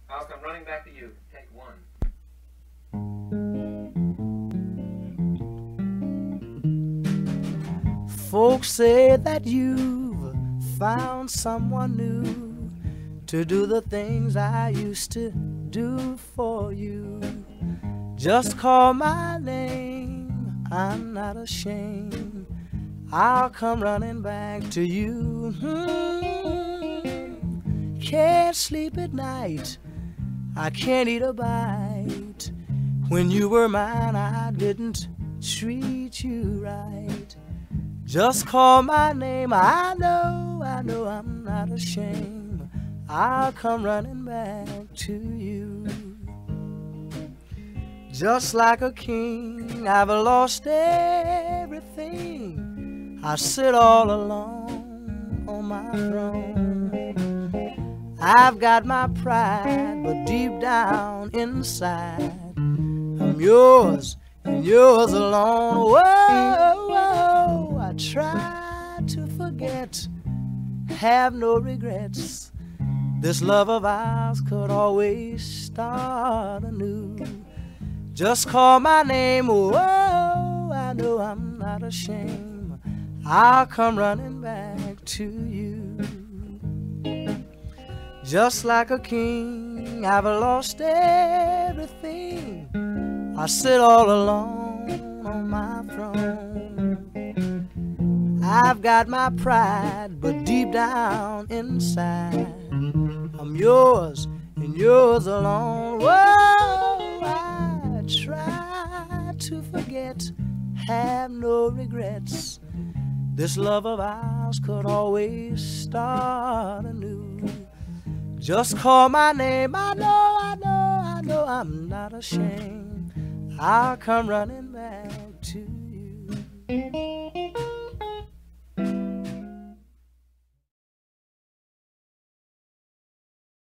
I'll come running back to you. Take one. Folks say that you've found someone new to do the things I used to do for you. Just call my name, I'm not ashamed. I'll come running back to you. Can't sleep at night, I can't eat a bite. When you were mine, I didn't treat you right. Just call my name, I know I'm not ashamed. I'll come running back to you. Just like a king, I've lost everything. I sit all alone on my throne. I've got my pride, but deep down inside, I'm yours and yours alone. Whoa, whoa, I try to forget, have no regrets. This love of ours could always start anew. Just call my name, whoa, I know I'm not ashamed. I'll come running back to you. Just like a king, I've lost everything. I sit all alone on my throne. I've got my pride, but deep down inside, I'm yours and yours alone. Whoa, I try to forget, have no regrets. This love of ours could always start anew. Just call my name, I know I'm not ashamed. I'll come running back